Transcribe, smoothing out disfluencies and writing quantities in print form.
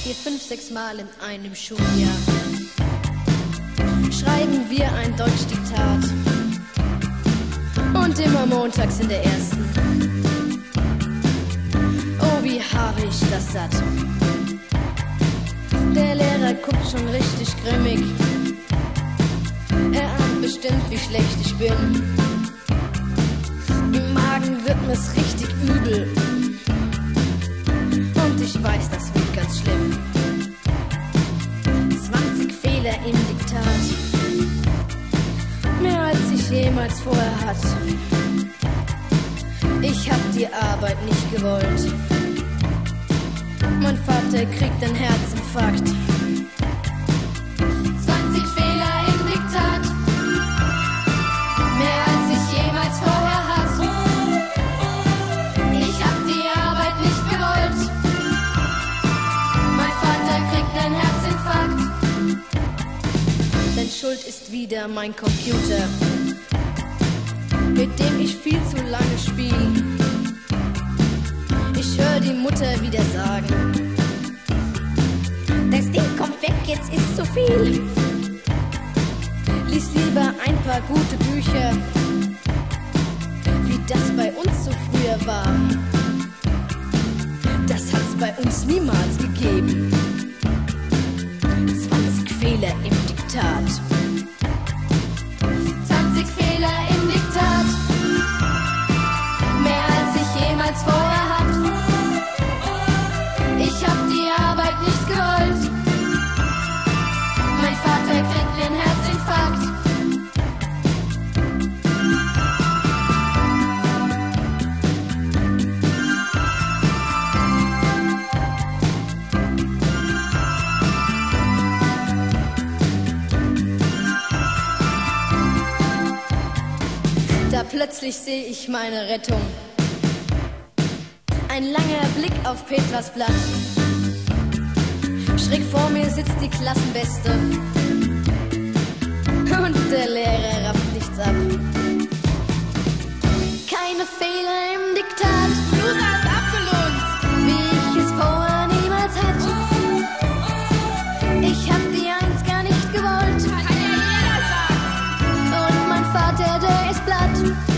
wir 5, 6 Mal in einem Schuljahr. Schreiben wir ein Deutschdiktat und immer montags in der ersten. Oh, wie habe ich das satt. Der Lehrer guckt schon richtig grimmig. Er ahnt bestimmt, wie schlecht ich bin. Im Magen wird mir's richtig übel. Und ich weiß, das wird ganz schlimm. 20 Fehler im Diktat. Mehr als ich jemals vorher hatte. Ich hab die Arbeit nicht gewollt. Mein Vater kriegt einen Herzinfarkt. 20 Fehler im Diktat. Mehr als ich jemals vorher hatte. Ich hab die Arbeit nicht gewollt. Mein Vater kriegt einen Herzinfarkt. Denn schuld ist wieder mein Computer, mit dem ich viel zu lange spiele. Ich höre die Mutter wieder sagen: Das Ding kommt weg, jetzt ist zu viel. Lies lieber ein paar gute Bücher, wie das bei uns so früher war. Das hat's bei uns niemals gegeben. 20 Fehler im Diktat. 20 Fehler im Diktat. Mehr als ich jemals vorher hatte. Ich hab die Arbeit nicht gewollt. Mein Vater kriegt einen Herzinfarkt. Da plötzlich sehe ich meine Rettung. Ein langer Blick auf Petras Blatt. Schräg vor mir sitzt die Klassenbeste. Und der Lehrer rappt nichts ab. Keine Fehler im Diktat. Du hast abgelunzt, wie ich es vorher niemals hatte. Ich hab die 1 gar nicht gewollt. Kann ja jeder sagen. Und mein Vater, der ist platt.